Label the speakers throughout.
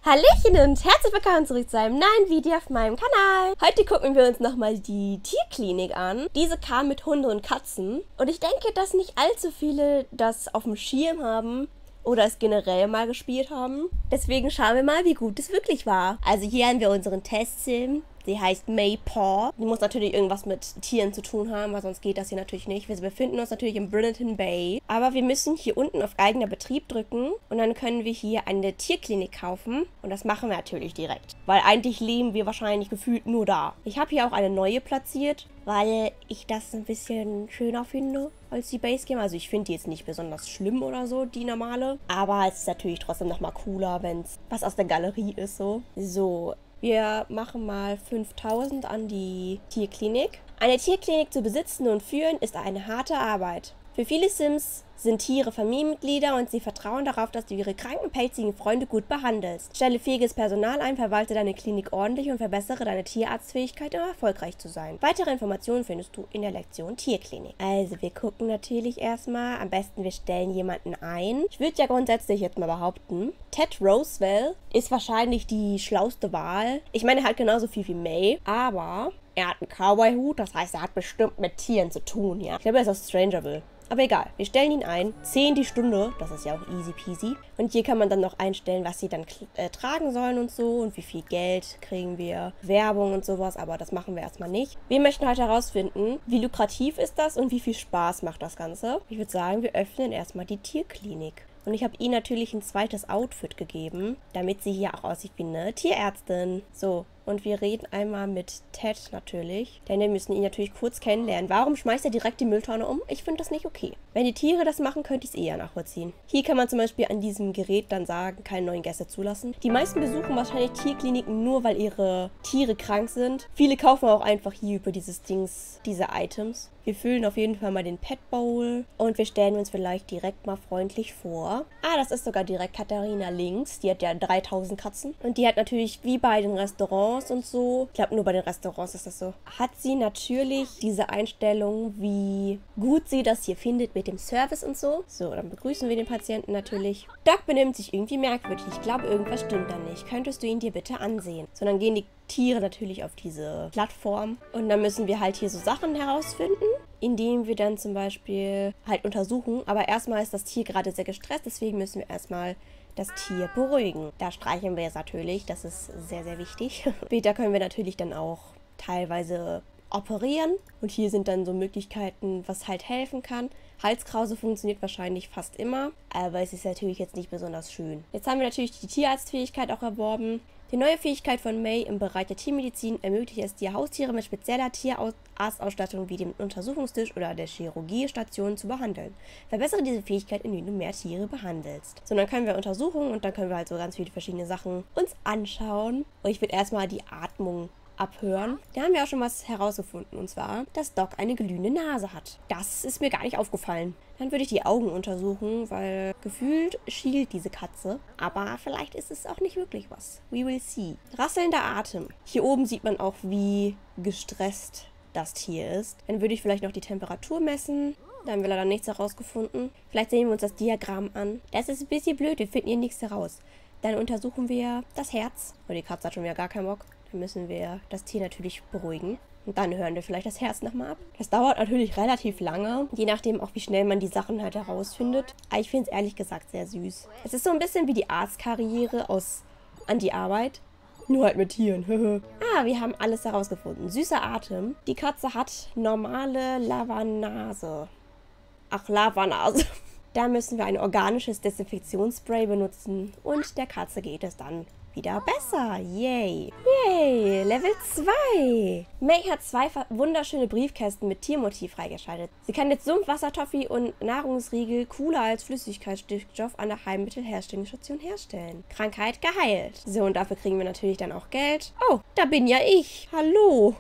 Speaker 1: Hallöchen und herzlich willkommen zurück zu einem neuen Video auf meinem Kanal. Heute gucken wir uns nochmal die Tierklinik an. Diese kam mit Hunde und Katzen. Und ich denke, dass nicht allzu viele das auf dem Schirm haben oder es generell mal gespielt haben. Deswegen schauen wir mal, wie gut es wirklich war. Also hier haben wir unseren Testsim. Sie heißt May Paw. Die muss natürlich irgendwas mit Tieren zu tun haben, weil sonst geht das hier natürlich nicht. Wir befinden uns natürlich in Brineton Bay. Aber wir müssen hier unten auf eigener Betrieb drücken und dann können wir hier eine Tierklinik kaufen. Und das machen wir natürlich direkt, weil eigentlich leben wir wahrscheinlich gefühlt nur da. Ich habe hier auch eine neue platziert, weil ich das ein bisschen schöner finde als die Basecamp. Also ich finde die jetzt nicht besonders schlimm oder so, die normale. Aber es ist natürlich trotzdem nochmal cooler, wenn es was aus der Galerie ist so. So. Wir machen mal 5.000 an die Tierklinik. Eine Tierklinik zu besitzen und führen ist eine harte Arbeit. Für viele Sims sind Tiere Familienmitglieder und sie vertrauen darauf, dass du ihre kranken, pelzigen Freunde gut behandelst. Stelle fähiges Personal ein, verwalte deine Klinik ordentlich und verbessere deine Tierarztfähigkeit, um erfolgreich zu sein. Weitere Informationen findest du in der Lektion Tierklinik. Also wir gucken natürlich erstmal, am besten wir stellen jemanden ein. Ich würde ja grundsätzlich jetzt mal behaupten, Ted Roswell ist wahrscheinlich die schlauste Wahl. Ich meine, er hat genauso viel wie May, aber er hat einen Cowboy-Hut, das heißt, er hat bestimmt mit Tieren zu tun, ja. Ich glaube, er ist aus Strangerville. Aber egal, wir stellen ihn ein. 10 die Stunde, das ist ja auch easy peasy. Und hier kann man dann noch einstellen, was sie dann tragen sollen und so. Und wie viel Geld kriegen wir, Werbung und sowas. Aber das machen wir erstmal nicht. Wir möchten heute herausfinden, wie lukrativ ist das und wie viel Spaß macht das Ganze. Ich würde sagen, wir öffnen erstmal die Tierklinik. Und ich habe ihr natürlich ein zweites Outfit gegeben, damit sie hier auch aussieht wie eine Tierärztin. So, und wir reden einmal mit Ted natürlich, denn wir müssen ihn natürlich kurz kennenlernen. Warum schmeißt er direkt die Mülltonne um? Ich finde das nicht okay. Wenn die Tiere das machen, könnte ich es eher nachvollziehen. Hier kann man zum Beispiel an diesem Gerät dann sagen, keine neuen Gäste zulassen. Die meisten besuchen wahrscheinlich Tierkliniken nur, weil ihre Tiere krank sind. Viele kaufen auch einfach hier über dieses Dings, diese Items. Wir füllen auf jeden Fall mal den Pet Bowl und wir stellen uns vielleicht direkt mal freundlich vor. Ah, das ist sogar direkt Katharina links. Die hat ja 3000 Katzen. Und die hat natürlich, wie bei den Restaurants und so, ich glaube nur bei den Restaurants ist das so, hat sie natürlich diese Einstellung, wie gut sie das hier findet mit dem Service und so. So, dann begrüßen wir den Patienten natürlich. Doc benimmt sich irgendwie merkwürdig. Ich glaube, irgendwas stimmt da nicht. Könntest du ihn dir bitte ansehen? So, dann gehen die Tiere natürlich auf diese Plattform. Und dann müssen wir halt hier so Sachen herausfinden, indem wir dann zum Beispiel halt untersuchen. Aber erstmal ist das Tier gerade sehr gestresst, deswegen müssen wir erstmal das Tier beruhigen. Da streicheln wir es natürlich, das ist sehr, sehr wichtig. Später können wir natürlich dann auch teilweise operieren. Und hier sind dann so Möglichkeiten, was halt helfen kann. Halskrause funktioniert wahrscheinlich fast immer, aber es ist natürlich jetzt nicht besonders schön. Jetzt haben wir natürlich die Tierarztfähigkeit auch erworben. Die neue Fähigkeit von May im Bereich der Tiermedizin ermöglicht es dir, Haustiere mit spezieller Tierarztausstattung wie dem Untersuchungstisch oder der Chirurgiestation zu behandeln. Verbessere diese Fähigkeit, indem du mehr Tiere behandelst. So, dann können wir untersuchen und dann können wir halt so ganz viele verschiedene Sachen uns anschauen. Und ich würde erstmal die Atmung abhören. Da haben wir auch schon was herausgefunden, und zwar, dass Doc eine glühende Nase hat. Das ist mir gar nicht aufgefallen. Dann würde ich die Augen untersuchen, weil gefühlt schielt diese Katze. Aber vielleicht ist es auch nicht wirklich was. We will see. Rasselnder Atem. Hier oben sieht man auch, wie gestresst das Tier ist. Dann würde ich vielleicht noch die Temperatur messen. Da haben wir leider nichts herausgefunden. Vielleicht sehen wir uns das Diagramm an. Das ist ein bisschen blöd, wir finden hier nichts heraus. Dann untersuchen wir das Herz. Oh, die Katze hat schon wieder gar keinen Bock. Dann müssen wir das Tier natürlich beruhigen. Und dann hören wir vielleicht das Herz nochmal ab. Das dauert natürlich relativ lange, je nachdem auch, wie schnell man die Sachen halt herausfindet. Aber ich finde es ehrlich gesagt sehr süß. Es ist so ein bisschen wie die Arztkarriere aus An die Arbeit. Nur halt mit Tieren. Wir haben alles herausgefunden. Süßer Atem. Die Katze hat normale Lavanase. Ach, Lavanase. Da müssen wir ein organisches Desinfektionsspray benutzen. Und der Katze geht es dann wieder besser. Yay. Yay. Level 2. May hat 2 wunderschöne Briefkästen mit Tiermotiv freigeschaltet. Sie kann jetzt Sumpf, Wassertoffee und Nahrungsriegel cooler als Flüssigkeitsstickstoff an der Heilmittelherstellungsstation herstellen. Krankheit geheilt. So, und dafür kriegen wir natürlich dann auch Geld. Oh, da bin ja ich. Hallo.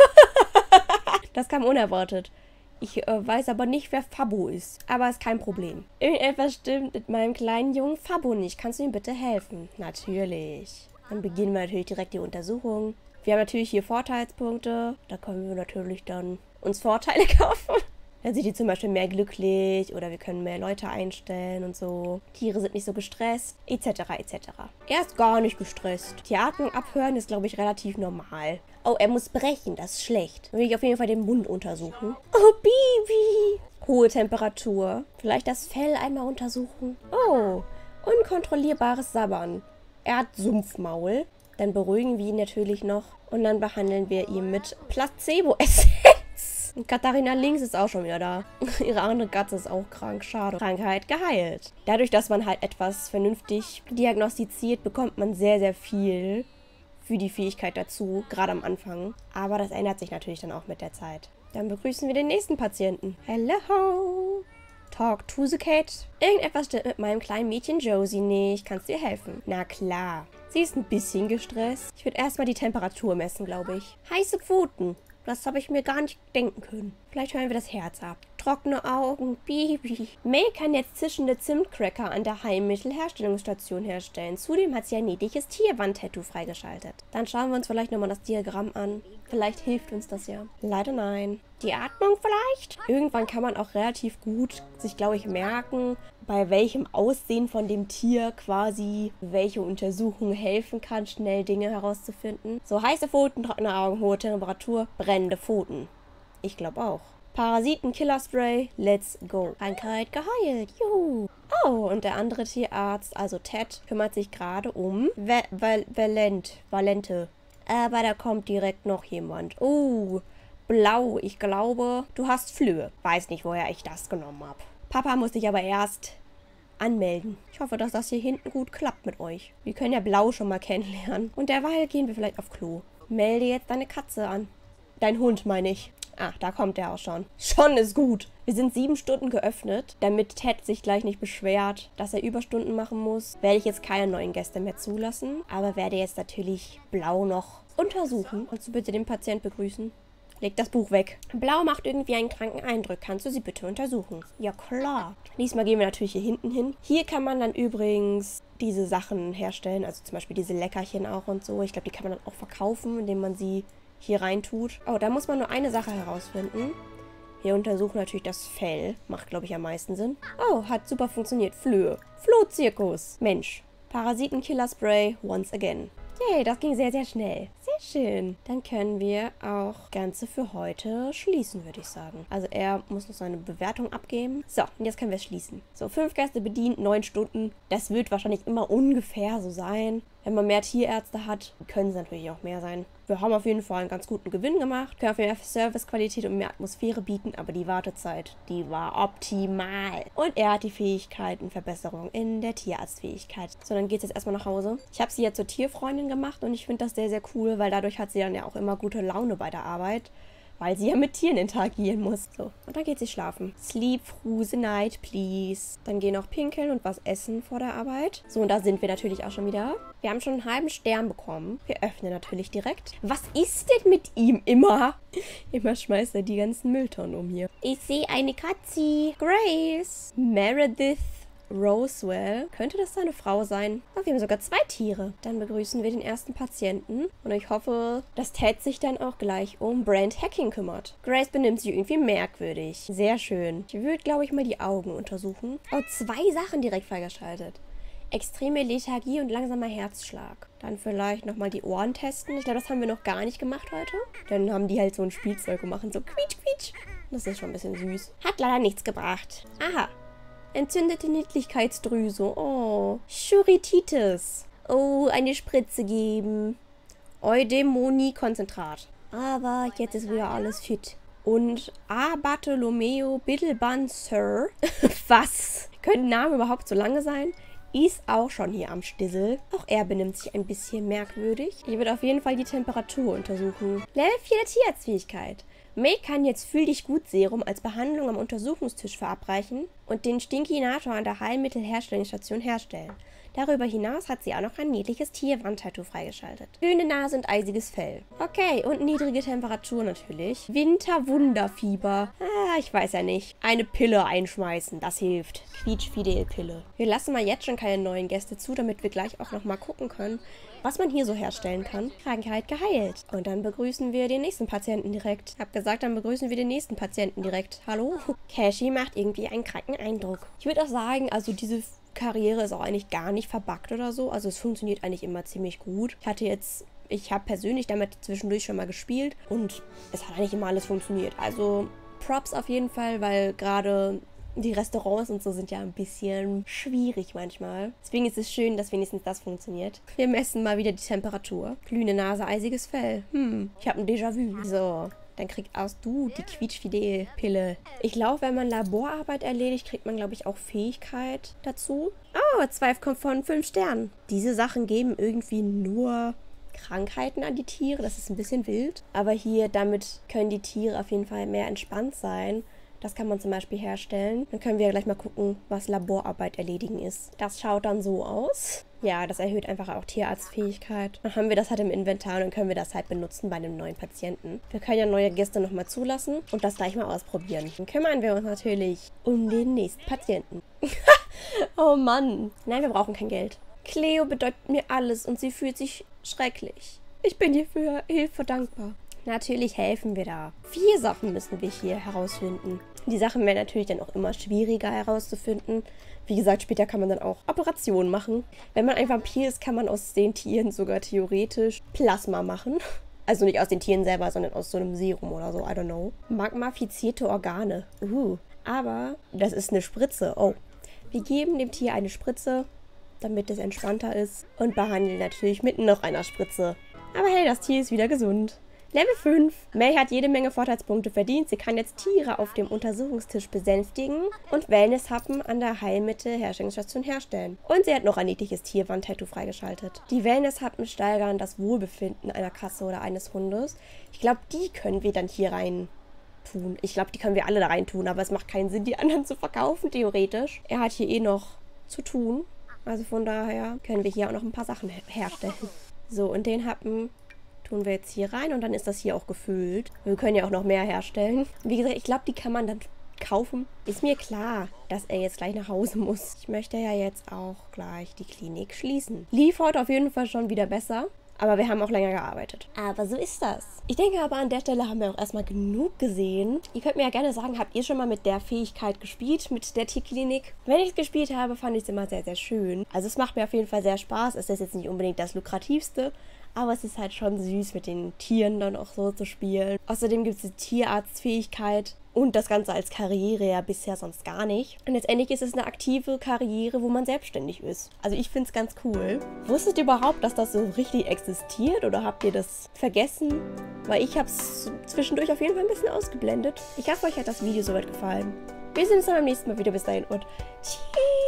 Speaker 1: Das kam unerwartet. Ich weiß aber nicht, wer Fabo ist. Aber ist kein Problem. Irgendetwas stimmt mit meinem kleinen Jungen Fabo nicht. Kannst du ihm bitte helfen? Natürlich. Dann beginnen wir natürlich direkt die Untersuchung. Wir haben natürlich hier Vorteilspunkte. Da können wir natürlich dann uns Vorteile kaufen. Dann sind die zum Beispiel mehr glücklich oder wir können mehr Leute einstellen und so. Tiere sind nicht so gestresst, etc. etc. Er ist gar nicht gestresst. Die Atmung abhören ist, glaube ich, relativ normal. Oh, er muss brechen, das ist schlecht. Dann will ich auf jeden Fall den Mund untersuchen. Oh, Baby! Hohe Temperatur. Vielleicht das Fell einmal untersuchen. Oh, unkontrollierbares Sabbern. Er hat Sumpfmaul. Dann beruhigen wir ihn natürlich noch. Und dann behandeln wir ihn mit Placebo-Essenz. Und Katharina links ist auch schon wieder da. Ihre andere Katze ist auch krank. Schade. Krankheit geheilt. Dadurch, dass man halt etwas vernünftig diagnostiziert, bekommt man sehr, sehr viel für die Fähigkeit dazu. Gerade am Anfang. Aber das ändert sich natürlich dann auch mit der Zeit. Dann begrüßen wir den nächsten Patienten. Hello. Talk to the cat. Irgendetwas stimmt mit meinem kleinen Mädchen Josie nicht. Kannst du ihr helfen? Na klar. Sie ist ein bisschen gestresst. Ich würde erstmal die Temperatur messen, glaube ich. Heiße Pfoten. Das habe ich mir gar nicht denken können. Vielleicht hören wir das Herz ab. Trockene Augen, Baby. May kann jetzt zischende Zimtcracker an der Heilmittelherstellungsstation herstellen. Zudem hat sie ein niedliches Tierwand-Tattoo freigeschaltet. Dann schauen wir uns vielleicht nochmal das Diagramm an. Vielleicht hilft uns das ja. Leider nein. Die Atmung vielleicht? Irgendwann kann man auch relativ gut sich, glaube ich, merken, bei welchem Aussehen von dem Tier quasi welche Untersuchung helfen kann, schnell Dinge herauszufinden. So heiße Pfoten, trockene Augen, hohe Temperatur, brennende Pfoten. Ich glaube auch. Parasiten-Killer-Spray, let's go. Krankheit geheilt, juhu. Oh, und der andere Tierarzt, also Ted, kümmert sich gerade um Valente. Aber da kommt direkt noch jemand. Oh, blau. Ich glaube, du hast Flöhe. Weiß nicht, woher ich das genommen habe. Papa muss sich aber erst anmelden. Ich hoffe, dass das hier hinten gut klappt mit euch. Wir können ja Blau schon mal kennenlernen. Und derweil gehen wir vielleicht auf Klo. Melde jetzt deine Katze an. Dein Hund, meine ich. Ah, da kommt der auch schon. Schon ist gut. Wir sind 7 Stunden geöffnet, damit Ted sich gleich nicht beschwert, dass er Überstunden machen muss. Werde ich jetzt keine neuen Gäste mehr zulassen, aber werde jetzt natürlich Blau noch untersuchen. Kannst du bitte den Patient begrüßen? Leg das Buch weg. Blau macht irgendwie einen kranken Eindruck. Kannst du sie bitte untersuchen? Ja, klar. Diesmal gehen wir natürlich hier hinten hin. Hier kann man dann übrigens diese Sachen herstellen, also zum Beispiel diese Leckerchen auch und so. Ich glaube, die kann man dann auch verkaufen, indem man sie hier rein tut. Oh, da muss man nur eine Sache herausfinden. Wir untersuchen natürlich das Fell. Macht, glaube ich, am meisten Sinn. Oh, hat super funktioniert. Flöhe. Flohzirkus. Mensch. Parasitenkiller-Spray once again. Yay, das ging sehr, sehr schnell. Sehr schön. Dann können wir auch Ganze für heute schließen, würde ich sagen. Also er muss noch seine Bewertung abgeben. So, und jetzt können wir es schließen. So, 5 Gäste bedient, 9 Stunden. Das wird wahrscheinlich immer ungefähr so sein. Wenn man mehr Tierärzte hat, können es natürlich auch mehr sein. Wir haben auf jeden Fall einen ganz guten Gewinn gemacht. Können auf jeden Fall Servicequalität und mehr Atmosphäre bieten, aber die Wartezeit, die war optimal. Und er hat die Fähigkeiten, Verbesserung in der Tierarztfähigkeit. So, dann geht es jetzt erstmal nach Hause. Ich habe sie jetzt zur Tierfreundin gemacht und ich finde das sehr, sehr cool, weil dadurch hat sie dann ja auch immer gute Laune bei der Arbeit. Weil sie ja mit Tieren interagieren muss. So, und dann geht sie schlafen. Sleep through the night, please. Dann gehen auch pinkeln und was essen vor der Arbeit. So, und da sind wir natürlich auch schon wieder. Wir haben schon einen halben Stern bekommen. Wir öffnen natürlich direkt. Was ist denn mit ihm immer? Immer schmeißt er die ganzen Mülltonnen um hier. Ich sehe eine Katze. Grace. Meredith Roswell. Könnte das seine Frau sein? Oh, wir haben sogar 2 Tiere. Dann begrüßen wir den ersten Patienten. Und ich hoffe, dass Ted sich dann auch gleich um Brand Hacking kümmert. Grace benimmt sich irgendwie merkwürdig. Sehr schön. Ich würde, glaube ich, mal die Augen untersuchen. Oh, 2 Sachen direkt freigeschaltet. Extreme Lethargie und langsamer Herzschlag. Dann vielleicht nochmal die Ohren testen. Ich glaube, das haben wir noch gar nicht gemacht heute. Dann haben die halt so ein Spielzeug gemacht und so quietsch, quietsch. Das ist schon ein bisschen süß. Hat leider nichts gebracht. Aha. Entzündete Niedlichkeitsdrüse. Oh. Chorititis. Oh, eine Spritze geben. Eudaimonie-Konzentrat. Aber jetzt ist wieder alles fit. Und A. Bartolomeo Bittelban-Sir. Was? Können Namen überhaupt so lange sein? Ist auch schon hier am Stissel. Auch er benimmt sich ein bisschen merkwürdig. Ich würde auf jeden Fall die Temperatur untersuchen. Level 4 der Tierarztfähigkeit. May kann jetzt Fühl dich gut Serum als Behandlung am Untersuchungstisch verabreichen und den Stinkinator an der Heilmittelherstellungsstation herstellen. Darüber hinaus hat sie auch noch ein niedliches Tierwand-Tattoo freigeschaltet. Grüne Nase und eisiges Fell. Okay, und niedrige Temperatur natürlich. Winterwunderfieber. Ich weiß ja nicht. Eine Pille einschmeißen, das hilft. Quietschfidel-Pille. Wir lassen mal jetzt schon keine neuen Gäste zu, damit wir gleich auch nochmal gucken können, was man hier so herstellen kann. Krankheit geheilt. Und dann begrüßen wir den nächsten Patienten direkt. Ich habe gesagt, dann begrüßen wir den nächsten Patienten direkt. Hallo? Cashy macht irgendwie einen kranken Eindruck. Ich würde auch sagen, also diese Karriere ist auch eigentlich gar nicht verbuggt oder so. Also es funktioniert eigentlich immer ziemlich gut. Ich habe persönlich damit zwischendurch schon mal gespielt und es hat eigentlich immer alles funktioniert. Also Props auf jeden Fall, weil gerade die Restaurants und so sind ja ein bisschen schwierig manchmal. Deswegen ist es schön, dass wenigstens das funktioniert. Wir messen mal wieder die Temperatur. Glühende Nase, eisiges Fell. Ich habe ein Déjà-vu. So, dann kriegst du die Quietschfidel-Pille. Ich glaube, wenn man Laborarbeit erledigt, kriegt man, glaube ich, auch Fähigkeit dazu. Oh, 2 von 5 Sternen. Diese Sachen geben irgendwie nur Krankheiten an die Tiere. Das ist ein bisschen wild. Aber hier, damit können die Tiere auf jeden Fall mehr entspannt sein. Das kann man zum Beispiel herstellen. Dann können wir gleich mal gucken, was Laborarbeit erledigen ist. Das schaut dann so aus. Ja, das erhöht einfach auch Tierarztfähigkeit. Dann haben wir das halt im Inventar und dann können wir das halt benutzen bei einem neuen Patienten. Wir können ja neue Gäste nochmal zulassen und das gleich mal ausprobieren. Dann kümmern wir uns natürlich um den nächsten Patienten. Oh Mann. Nein, wir brauchen kein Geld. Cleo bedeutet mir alles und sie fühlt sich schrecklich. Ich bin dir für Hilfe dankbar. Natürlich helfen wir da. 4 Sachen müssen wir hier herausfinden. Die Sachen werden natürlich dann auch immer schwieriger herauszufinden. Wie gesagt, später kann man dann auch Operationen machen. Wenn man ein Vampir ist, kann man aus den Tieren sogar theoretisch Plasma machen. Also nicht aus den Tieren selber, sondern aus so einem Serum oder so, I don't know. Magmafizierte Organe. Aber das ist eine Spritze. Oh. Wir geben dem Tier eine Spritze, damit es entspannter ist. Und behandeln natürlich mit noch einer Spritze. Aber hey, das Tier ist wieder gesund. Level 5. May hat jede Menge Vorteilspunkte verdient. Sie kann jetzt Tiere auf dem Untersuchungstisch besänftigen und Wellnesshappen an der Heilmittel-Herstellungsstation herstellen. Und sie hat noch ein niedliches Tierwand-Tattoo freigeschaltet. Die Wellnesshappen steigern das Wohlbefinden einer Katze oder eines Hundes. Ich glaube, die können wir dann hier rein tun. Ich glaube, die können wir alle da rein tun, aber es macht keinen Sinn, die anderen zu verkaufen, theoretisch. Er hat hier eh noch zu tun. Also von daher können wir hier auch noch ein paar Sachen herstellen. So, und den Happen tun wir jetzt hier rein und dann ist das hier auch gefüllt. Wir können ja auch noch mehr herstellen. Wie gesagt, ich glaube, die kann man dann kaufen. Ist mir klar, dass er jetzt gleich nach Hause muss. Ich möchte ja jetzt auch gleich die Klinik schließen. Lief heute auf jeden Fall schon wieder besser. Aber wir haben auch länger gearbeitet. Aber so ist das. Ich denke aber, an der Stelle haben wir auch erstmal genug gesehen. Ihr könnt mir ja gerne sagen, habt ihr schon mal mit der Fähigkeit gespielt, mit der Tierklinik? Wenn ich es gespielt habe, fand ich es immer sehr, sehr schön. Also es macht mir auf jeden Fall sehr Spaß. Es ist jetzt nicht unbedingt das Lukrativste, aber es ist halt schon süß, mit den Tieren dann auch so zu spielen. Außerdem gibt es die Tierarztfähigkeit. Und das Ganze als Karriere ja bisher sonst gar nicht. Und letztendlich ist es eine aktive Karriere, wo man selbstständig ist. Also ich finde es ganz cool. Wusstet ihr überhaupt, dass das so richtig existiert? Oder habt ihr das vergessen? Weil ich habe es zwischendurch auf jeden Fall ein bisschen ausgeblendet. Ich hoffe, euch hat das Video soweit gefallen. Wir sehen uns dann beim nächsten Mal wieder. Bis dahin und tschüss.